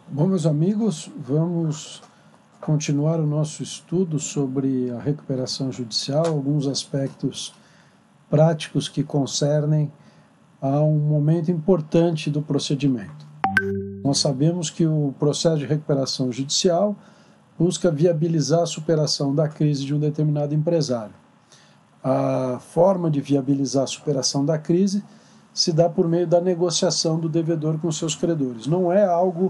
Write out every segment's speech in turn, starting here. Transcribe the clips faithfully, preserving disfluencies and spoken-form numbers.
Bom, meus amigos, vamos continuar o nosso estudo sobre a recuperação judicial, alguns aspectos práticos que concernem a um momento importante do procedimento. Nós sabemos que o processo de recuperação judicial busca viabilizar a superação da crise de um determinado empresário. A forma de viabilizar a superação da crise se dá por meio da negociação do devedor com seus credores. Não é algo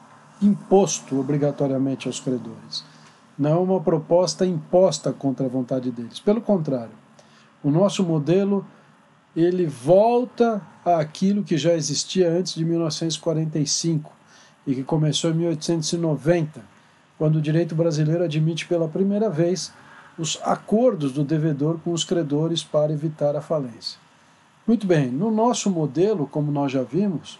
imposto obrigatoriamente aos credores. Não é uma proposta imposta contra a vontade deles. Pelo contrário, o nosso modelo ele volta àquilo que já existia antes de mil novecentos e quarenta e cinco e que começou em mil oitocentos e noventa, quando o direito brasileiro admite pela primeira vez os acordos do devedor com os credores para evitar a falência. Muito bem, no nosso modelo, como nós já vimos,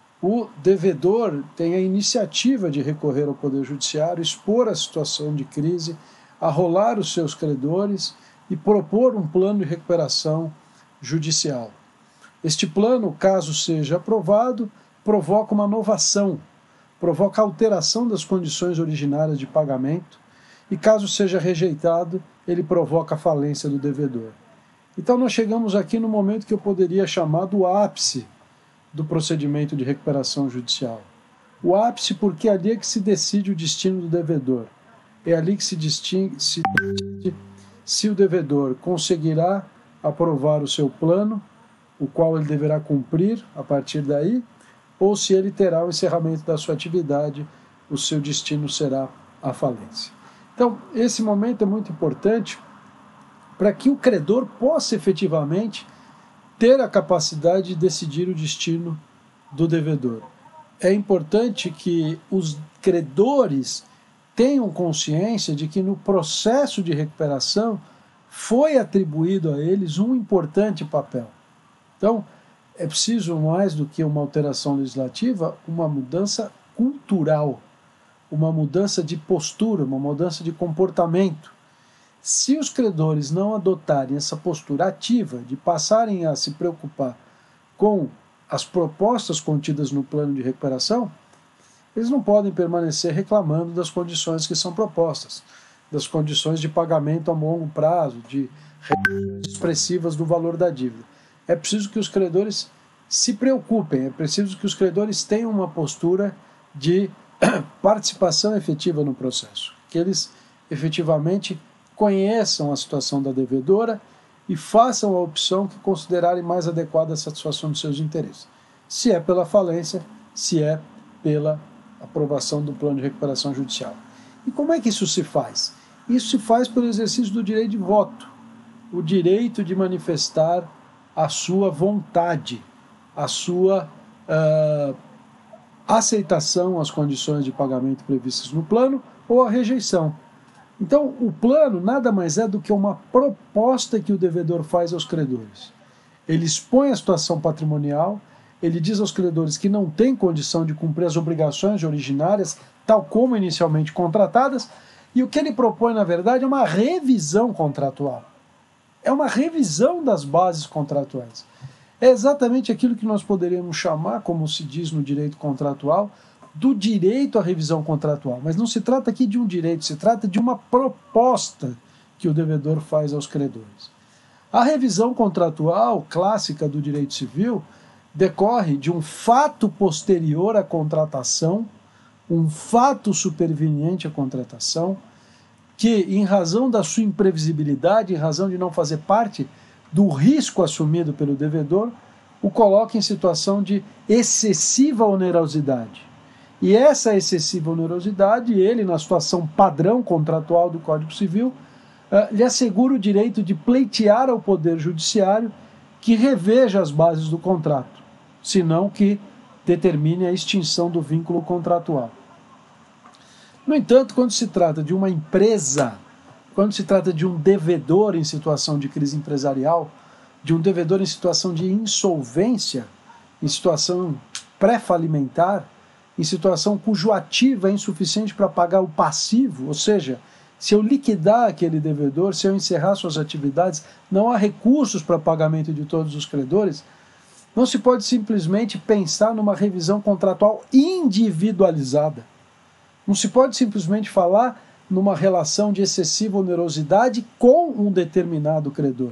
o devedor tem a iniciativa de recorrer ao Poder Judiciário, expor a situação de crise, arrolar os seus credores e propor um plano de recuperação judicial. Este plano, caso seja aprovado, provoca uma novação, provoca alteração das condições originárias de pagamento e, caso seja rejeitado, ele provoca a falência do devedor. Então nós chegamos aqui no momento que eu poderia chamar do ápice do procedimento de recuperação judicial. O ápice porque é ali é que se decide o destino do devedor. É ali que se distingue se, se o devedor conseguirá aprovar o seu plano, o qual ele deverá cumprir a partir daí, ou se ele terá o encerramento da sua atividade, o seu destino será a falência. Então, esse momento é muito importante para que o credor possa efetivamente ter a capacidade de decidir o destino do devedor. É importante que os credores tenham consciência de que no processo de recuperação foi atribuído a eles um importante papel. Então, é preciso mais do que uma alteração legislativa, uma mudança cultural, uma mudança de postura, uma mudança de comportamento. Se os credores não adotarem essa postura ativa de passarem a se preocupar com as propostas contidas no plano de recuperação, eles não podem permanecer reclamando das condições que são propostas, das condições de pagamento a longo prazo, de reduções expressivas do valor da dívida. É preciso que os credores se preocupem, é preciso que os credores tenham uma postura de participação efetiva no processo, que eles efetivamente conheçam a situação da devedora e façam a opção que considerarem mais adequada à satisfação dos seus interesses. Se é pela falência, se é pela aprovação do plano de recuperação judicial. E como é que isso se faz? Isso se faz pelo exercício do direito de voto, o direito de manifestar a sua vontade, a sua uh, aceitação às condições de pagamento previstas no plano ou a rejeição. Então, o plano nada mais é do que uma proposta que o devedor faz aos credores. Ele expõe a situação patrimonial, ele diz aos credores que não tem condição de cumprir as obrigações originárias, tal como inicialmente contratadas, e o que ele propõe, na verdade, é uma revisão contratual. É uma revisão das bases contratuais. É exatamente aquilo que nós poderíamos chamar, como se diz no direito contratual, do direito à revisão contratual. Mas não se trata aqui de um direito, se trata de uma proposta que o devedor faz aos credores. A revisão contratual clássica do direito civil decorre de um fato posterior à contratação, um fato superveniente à contratação, que, em razão da sua imprevisibilidade, em razão de não fazer parte do risco assumido pelo devedor, o coloca em situação de excessiva onerosidade. E essa excessiva onerosidade, ele, na situação padrão contratual do Código Civil, uh, lhe assegura o direito de pleitear ao Poder Judiciário que reveja as bases do contrato, senão que determine a extinção do vínculo contratual. No entanto, quando se trata de uma empresa, quando se trata de um devedor em situação de crise empresarial, de um devedor em situação de insolvência, em situação pré-falimentar, em situação cujo ativo é insuficiente para pagar o passivo, ou seja, se eu liquidar aquele devedor, se eu encerrar suas atividades, não há recursos para pagamento de todos os credores, Não se pode simplesmente pensar numa revisão contratual individualizada. Não se pode simplesmente falar numa relação de excessiva onerosidade com um determinado credor.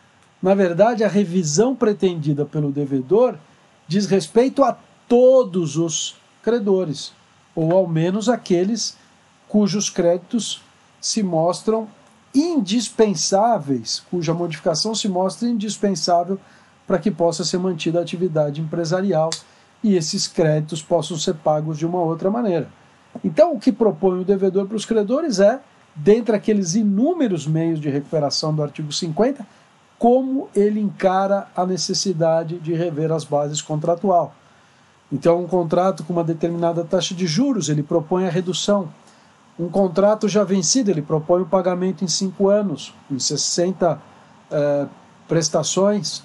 Na verdade, a revisão pretendida pelo devedor diz respeito a todos os credores, ou ao menos aqueles cujos créditos se mostram indispensáveis, cuja modificação se mostra indispensável para que possa ser mantida a atividade empresarial e esses créditos possam ser pagos de uma outra maneira. Então, o que propõe o devedor para os credores é, dentre aqueles inúmeros meios de recuperação do artigo cinquenta, como ele encara a necessidade de rever as bases contratual. Então, um contrato com uma determinada taxa de juros, ele propõe a redução. Um contrato já vencido, ele propõe o pagamento em cinco anos, em sessenta eh, prestações,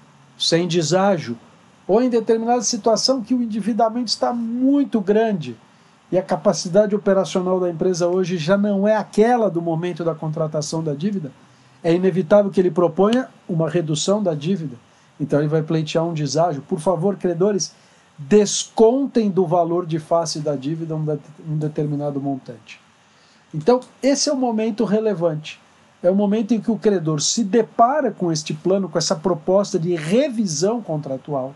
sem deságio, ou em determinada situação que o endividamento está muito grande e a capacidade operacional da empresa hoje já não é aquela do momento da contratação da dívida, é inevitável que ele proponha uma redução da dívida. Então ele vai pleitear um deságio. Por favor, credores, descontem do valor de face da dívida um, de, um determinado montante. Então, esse é o momento relevante. É o momento em que o credor se depara com este plano, com essa proposta de revisão contratual,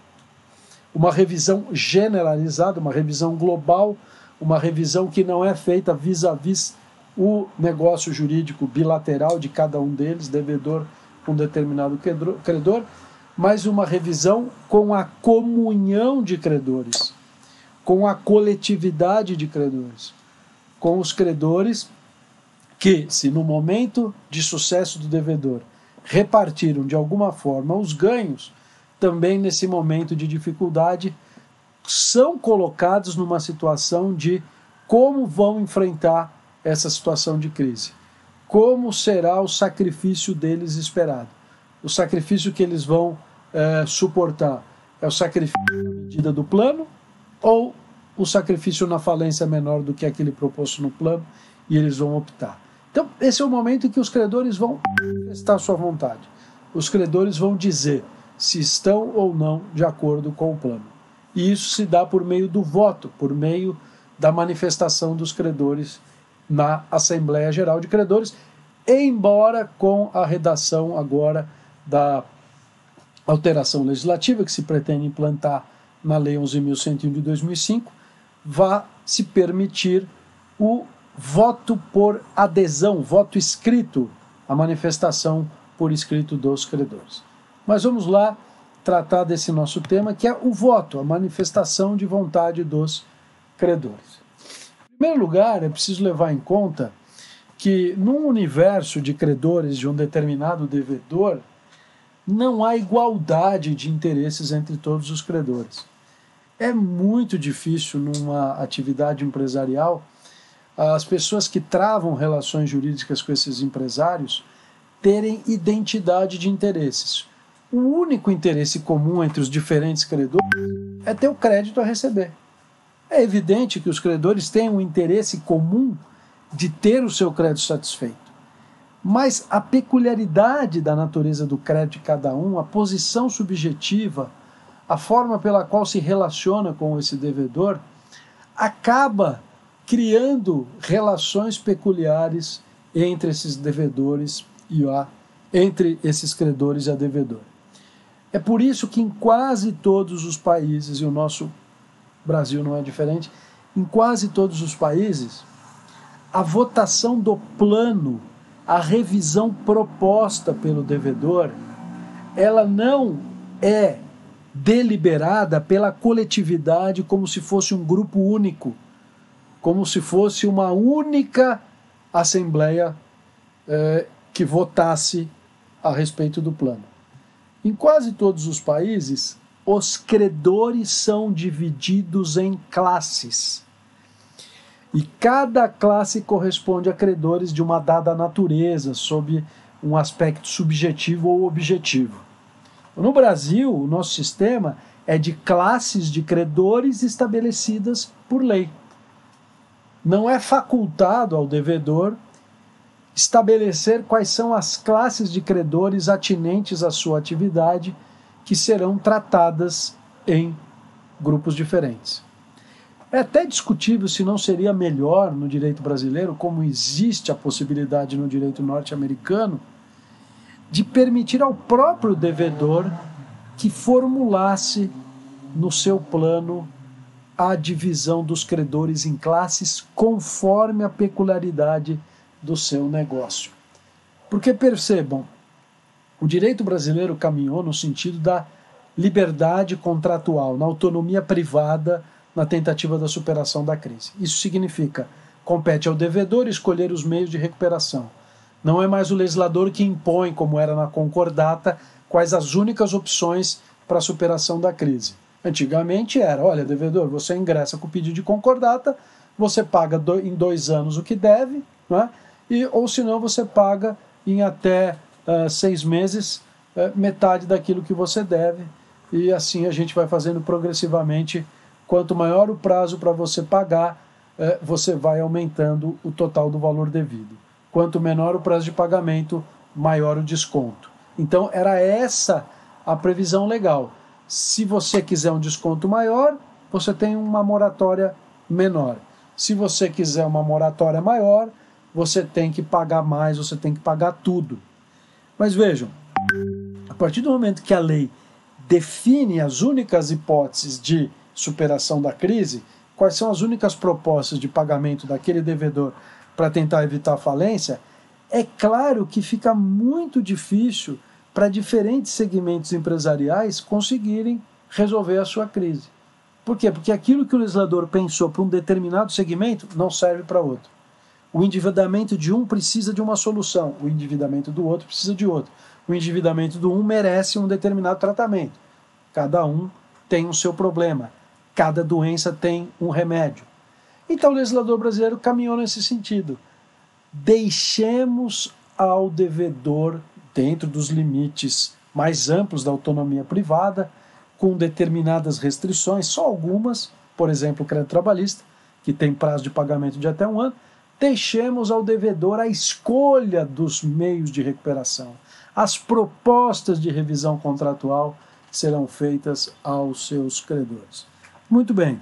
uma revisão generalizada, uma revisão global, uma revisão que não é feita vis-à-vis o negócio jurídico bilateral de cada um deles, devedor com determinado credor, mas uma revisão com a comunhão de credores, com a coletividade de credores, com os credores que, se no momento de sucesso do devedor repartiram de alguma forma os ganhos, também nesse momento de dificuldade são colocados numa situação de como vão enfrentar essa situação de crise. Como será o sacrifício deles esperado? O sacrifício que eles vão é, suportar é o sacrifício na medida do plano ou o sacrifício na falência menor do que aquele proposto no plano e eles vão optar. Então, esse é o momento em que os credores vão manifestar sua vontade. Os credores vão dizer se estão ou não de acordo com o plano. E isso se dá por meio do voto, por meio da manifestação dos credores na Assembleia Geral de Credores, embora com a redação agora da alteração legislativa que se pretende implantar na Lei onze mil cento e um de dois mil e cinco, vá se permitir o voto por adesão, voto escrito, a manifestação por escrito dos credores. Mas vamos lá tratar desse nosso tema, que é o voto, a manifestação de vontade dos credores. Em primeiro lugar, é preciso levar em conta que num universo de credores de um determinado devedor, não há igualdade de interesses entre todos os credores. É muito difícil numa atividade empresarial as pessoas que travam relações jurídicas com esses empresários terem identidade de interesses. O único interesse comum entre os diferentes credores é ter o crédito a receber. É evidente que os credores têm um interesse comum de ter o seu crédito satisfeito. Mas a peculiaridade da natureza do crédito de cada um, a posição subjetiva, a forma pela qual se relaciona com esse devedor, acaba criando relações peculiares entre esses devedores e a, entre esses credores e a devedora. É por isso que em quase todos os países, e o nosso Brasil não é diferente, em quase todos os países, a votação do plano, a revisão proposta pelo devedor, ela não é deliberada pela coletividade como se fosse um grupo único, como se fosse uma única assembleia eh, que votasse a respeito do plano. Em quase todos os países, os credores são divididos em classes. E cada classe corresponde a credores de uma dada natureza, sob um aspecto subjetivo ou objetivo. No Brasil, o nosso sistema é de classes de credores estabelecidas por lei. Não é facultado ao devedor estabelecer quais são as classes de credores atinentes à sua atividade que serão tratadas em grupos diferentes. É até discutível se não seria melhor no direito brasileiro, como existe a possibilidade no direito norte-americano, de permitir ao próprio devedor que formulasse no seu plano a divisão dos credores em classes conforme a peculiaridade do seu negócio. Porque percebam, o direito brasileiro caminhou no sentido da liberdade contratual, na autonomia privada, na tentativa da superação da crise. Isso significa, compete ao devedor escolher os meios de recuperação. Não é mais o legislador que impõe, como era na concordata, quais as únicas opções para a superação da crise. Antigamente era, olha, devedor, você ingressa com o pedido de concordata, você paga do, em dois anos o que deve, né? E, ou senão você paga em até uh, seis meses uh, metade daquilo que você deve, e assim a gente vai fazendo progressivamente. Quanto maior o prazo para você pagar, uh, você vai aumentando o total do valor devido. Quanto menor o prazo de pagamento, maior o desconto. Então era essa a previsão legal. Se você quiser um desconto maior, você tem uma moratória menor. Se você quiser uma moratória maior, você tem que pagar mais, você tem que pagar tudo. Mas vejam, a partir do momento que a lei define as únicas hipóteses de superação da crise, quais são as únicas propostas de pagamento daquele devedor para tentar evitar a falência, é claro que fica muito difícil para diferentes segmentos empresariais conseguirem resolver a sua crise. Por quê? Porque aquilo que o legislador pensou para um determinado segmento não serve para outro. O endividamento de um precisa de uma solução, o endividamento do outro precisa de outro. O endividamento do um merece um determinado tratamento. Cada um tem o seu problema, cada doença tem um remédio. Então o legislador brasileiro caminhou nesse sentido. Deixemos ao devedor, dentro dos limites mais amplos da autonomia privada, com determinadas restrições, só algumas, por exemplo, o crédito trabalhista, que tem prazo de pagamento de até um ano, deixemos ao devedor a escolha dos meios de recuperação. As propostas de revisão contratual serão feitas aos seus credores. Muito bem.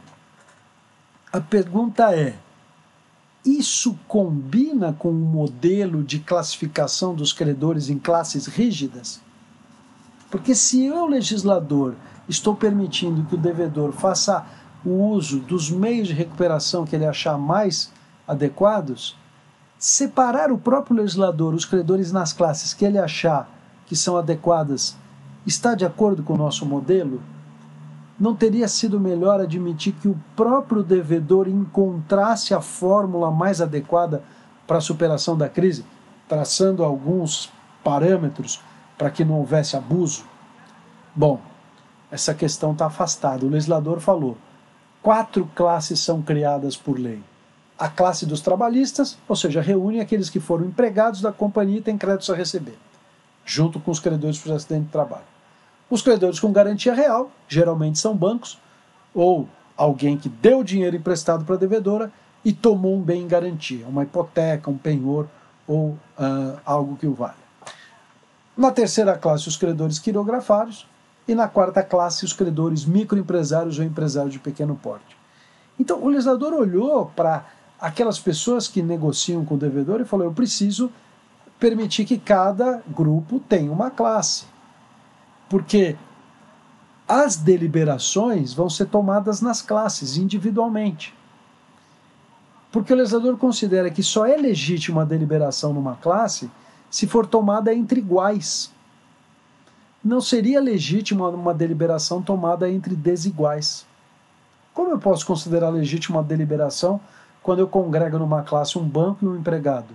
A pergunta é, isso combina com o modelo de classificação dos credores em classes rígidas? Porque se eu, legislador, estou permitindo que o devedor faça o uso dos meios de recuperação que ele achar mais adequados, separar o próprio legislador, os credores nas classes que ele achar que são adequadas, está de acordo com o nosso modelo? Não teria sido melhor admitir que o próprio devedor encontrasse a fórmula mais adequada para a superação da crise, traçando alguns parâmetros para que não houvesse abuso? Bom, essa questão está afastada. O legislador falou, quatro classes são criadas por lei. A classe dos trabalhistas, ou seja, reúne aqueles que foram empregados da companhia e têm créditos a receber, junto com os credores por acidente de trabalho. Os credores com garantia real, geralmente são bancos, ou alguém que deu dinheiro emprestado para a devedora e tomou um bem em garantia, uma hipoteca, um penhor ou uh, algo que o valha. Na terceira classe, os credores quirografários, e na quarta classe, os credores microempresários ou empresários de pequeno porte. Então, o legislador olhou para aquelas pessoas que negociam com o devedor e falou, eu preciso permitir que cada grupo tenha uma classe. Porque as deliberações vão ser tomadas nas classes, individualmente. Porque o legislador considera que só é legítima a deliberação numa classe se for tomada entre iguais. Não seria legítima uma deliberação tomada entre desiguais. Como eu posso considerar legítima uma deliberação quando eu congrego numa classe um banco e um empregado?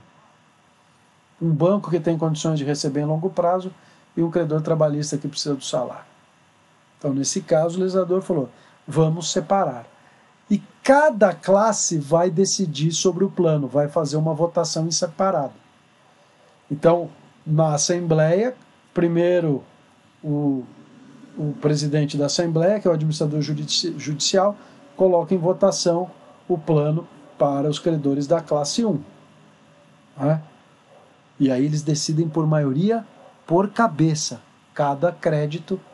Um banco que tem condições de receber em longo prazo e um credor trabalhista que precisa do salário. Então, nesse caso, o legislador falou, vamos separar. E cada classe vai decidir sobre o plano, vai fazer uma votação em separado. Então, na Assembleia, primeiro o, o presidente da Assembleia, que é o administrador judici judicial, coloca em votação o plano para os credores da classe um. Né? E aí eles decidem por maioria por cabeça. Cada crédito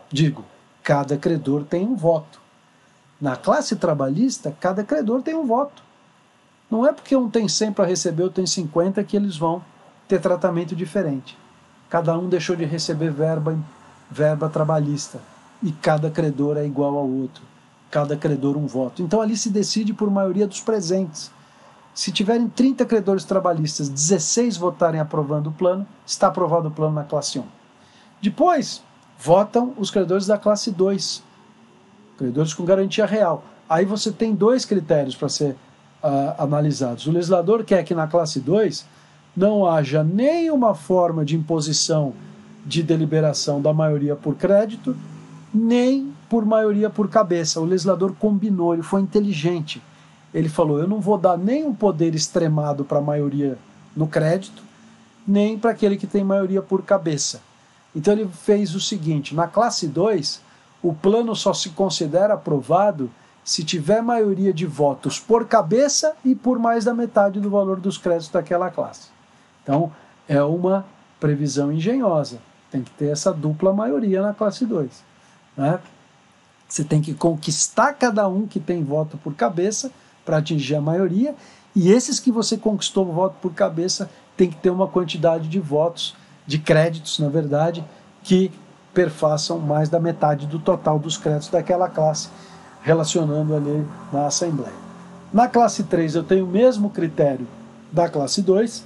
Digo, cada credor tem um voto. Na classe trabalhista, cada credor tem um voto. Não é porque um tem cem para receber, outro tem cinquenta que eles vão ter tratamento diferente. Cada um deixou de receber verba, verba trabalhista e cada credor é igual ao outro. Cada credor um voto. Então ali se decide por maioria dos presentes. Se tiverem trinta credores trabalhistas, dezesseis votarem aprovando o plano, está aprovado o plano na classe um. Depois, votam os credores da classe dois, credores com garantia real. Aí você tem dois critérios para ser uh, analisados. O legislador quer que na classe dois não haja nenhuma forma de imposição de deliberação da maioria por crédito, nem por maioria por cabeça. O legislador combinou, ele foi inteligente. Ele falou, eu não vou dar nem um poder extremado para a maioria no crédito, nem para aquele que tem maioria por cabeça. Então ele fez o seguinte, na classe dois, o plano só se considera aprovado se tiver maioria de votos por cabeça e por mais da metade do valor dos créditos daquela classe. Então é uma previsão engenhosa, tem que ter essa dupla maioria na classe dois. Né? Você tem que conquistar cada um que tem voto por cabeça para atingir a maioria, e esses que você conquistou o voto por cabeça tem que ter uma quantidade de votos, de créditos, na verdade, que perfaçam mais da metade do total dos créditos daquela classe, relacionando ali na Assembleia. Na classe três eu tenho o mesmo critério da classe dois,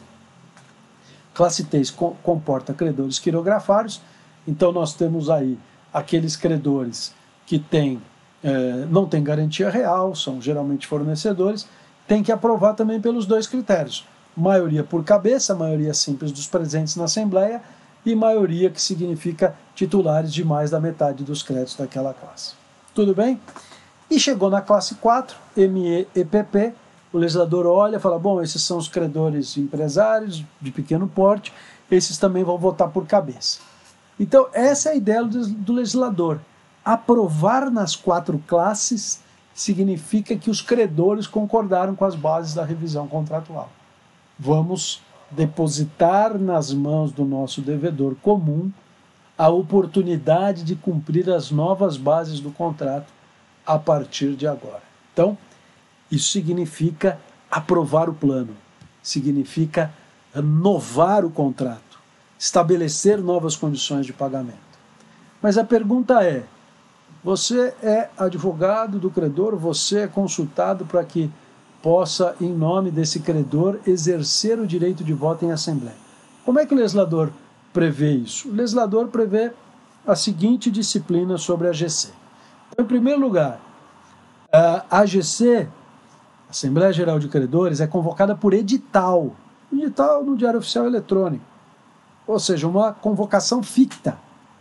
classe três co comporta credores quirografários, então nós temos aí aqueles credores que têm É, não tem garantia real, são geralmente fornecedores, tem que aprovar também pelos dois critérios. Maioria por cabeça, maioria simples dos presentes na Assembleia, e maioria que significa titulares de mais da metade dos créditos daquela classe. Tudo bem? E chegou na classe quatro, M E e P P, o legislador olha e fala, bom, esses são os credores empresários de pequeno porte, esses também vão votar por cabeça. Então essa é a ideia do legislador. Aprovar nas quatro classes significa que os credores concordaram com as bases da revisão contratual. Vamos depositar nas mãos do nosso devedor comum a oportunidade de cumprir as novas bases do contrato a partir de agora. Então, isso significa aprovar o plano, significa renovar o contrato, estabelecer novas condições de pagamento. Mas a pergunta é, você é advogado do credor, você é consultado para que possa, em nome desse credor, exercer o direito de voto em assembleia. Como é que o legislador prevê isso? O legislador prevê a seguinte disciplina sobre a A G C. Então, em primeiro lugar, a A G C, Assembleia Geral de Credores, é convocada por edital. Edital no Diário Oficial Eletrônico. Ou seja, uma convocação ficta.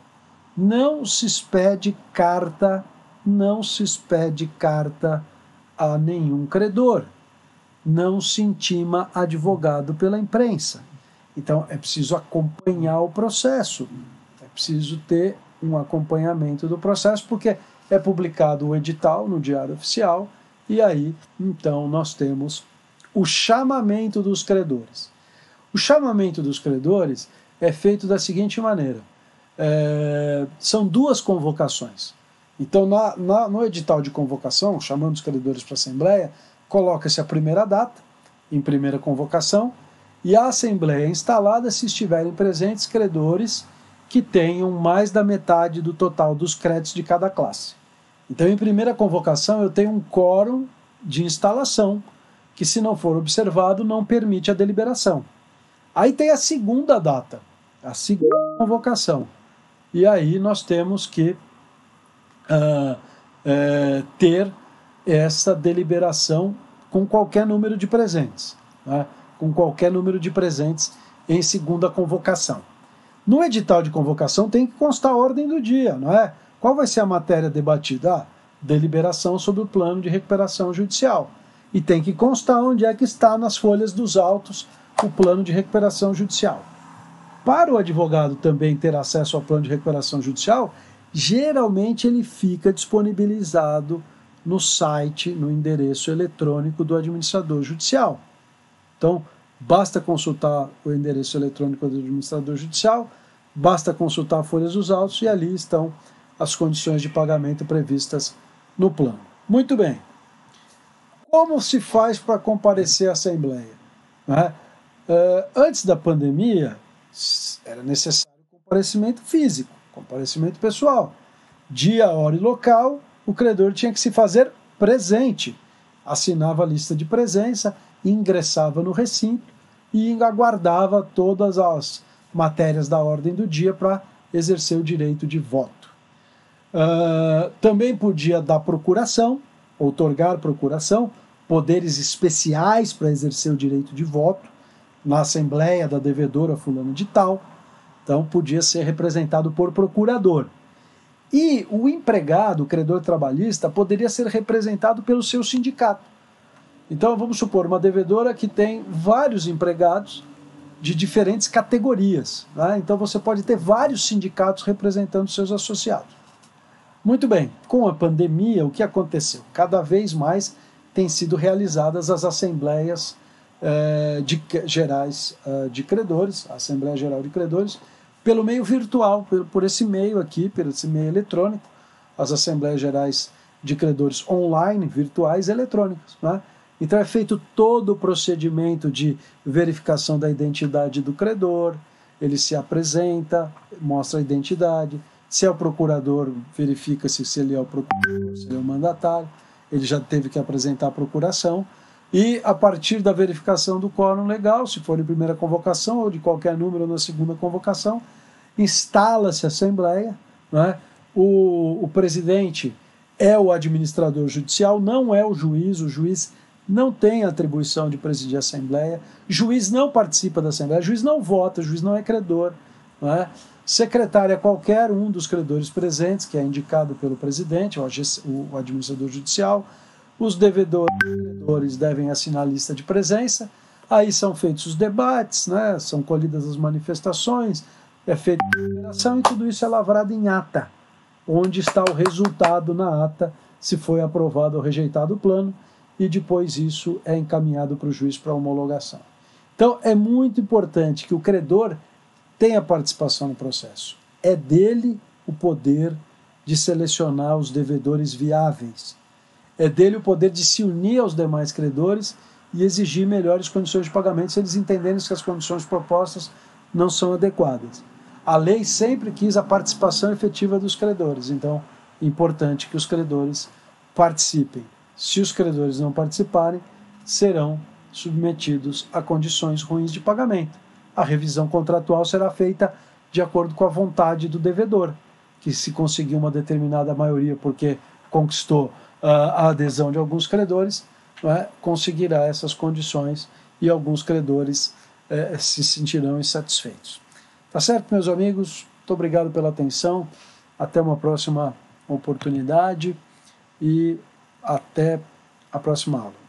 Não se expede carta, não se expede carta a nenhum credor. Não se intima advogado pela imprensa. Então é preciso acompanhar o processo. É preciso ter um acompanhamento do processo, porque é publicado o edital no Diário Oficial, e aí, então, nós temos o chamamento dos credores. O chamamento dos credores é feito da seguinte maneira. É, são duas convocações. Então, na, na, no edital de convocação, chamando os credores para a Assembleia, coloca-se a primeira data, em primeira convocação, e a Assembleia é instalada se estiverem presentes credores que tenham mais da metade do total dos créditos de cada classe. Então, em primeira convocação, eu tenho um quórum de instalação, que, se não for observado, não permite a deliberação. Aí tem a segunda data, a segunda convocação. E aí nós temos que uh, uh, ter essa deliberação com qualquer número de presentes, né? Com qualquer número de presentes em segunda convocação. No edital de convocação tem que constar a ordem do dia, não é? Qual vai ser a matéria debatida? Ah, deliberação sobre o plano de recuperação judicial. E tem que constar onde é que está nas folhas dos autos o plano de recuperação judicial. Para o advogado também ter acesso ao plano de recuperação judicial, geralmente ele fica disponibilizado no site, no endereço eletrônico do administrador judicial. Então, basta consultar o endereço eletrônico do administrador judicial, basta consultar folhas dos autos e ali estão as condições de pagamento previstas no plano. Muito bem. Como se faz para comparecer à Assembleia? Né? Uh, antes da pandemia, era necessário comparecimento físico, comparecimento pessoal. Dia, hora e local, o credor tinha que se fazer presente. Assinava a lista de presença, ingressava no recinto e aguardava todas as matérias da ordem do dia para exercer o direito de voto. Uh, também podia dar procuração, outorgar procuração, poderes especiais para exercer o direito de voto na Assembleia da devedora fulano de tal. Então podia ser representado por procurador. E o empregado, o credor trabalhista, poderia ser representado pelo seu sindicato. Então vamos supor uma devedora que tem vários empregados de diferentes categorias. Né? Então você pode ter vários sindicatos representando seus associados. Muito bem, com a pandemia, o que aconteceu? Cada vez mais têm sido realizadas as assembleias eh, de, gerais eh, de credores, a Assembleia Geral de Credores, pelo meio virtual, por, por esse meio aqui, por esse meio eletrônico, as Assembleias Gerais de Credores online, virtuais, eletrônicas. Né? Então é feito todo o procedimento de verificação da identidade do credor, ele se apresenta, mostra a identidade. Se é o procurador, verifica-se se ele é o procurador, se ele é o mandatário. Ele já teve que apresentar a procuração. E, a partir da verificação do quórum legal, se for em primeira convocação ou de qualquer número na segunda convocação, instala-se a Assembleia. Né? O, o presidente é o administrador judicial, não é o juiz. O juiz não tem atribuição de presidir a Assembleia. O juiz não participa da Assembleia. O juiz não vota, o juiz não é credor. Não é? Secretário é qualquer um dos credores presentes, que é indicado pelo presidente, o administrador judicial. Os devedores devem assinar a lista de presença. Aí são feitos os debates, né? São colhidas as manifestações, é feita a deliberação e tudo isso é lavrado em ata, onde está o resultado na ata, se foi aprovado ou rejeitado o plano, e depois isso é encaminhado para o juiz para homologação. Então é muito importante que o credor tenha participação no processo. É dele o poder de selecionar os devedores viáveis. É dele o poder de se unir aos demais credores e exigir melhores condições de pagamento se eles entenderem que as condições propostas não são adequadas. A lei sempre quis a participação efetiva dos credores, então é importante que os credores participem. Se os credores não participarem, serão submetidos a condições ruins de pagamento. A revisão contratual será feita de acordo com a vontade do devedor, que se conseguir uma determinada maioria porque conquistou uh, a adesão de alguns credores, né, conseguirá essas condições e alguns credores eh, se sentirão insatisfeitos. Tá certo, meus amigos? Muito obrigado pela atenção. Até uma próxima oportunidade e até a próxima aula.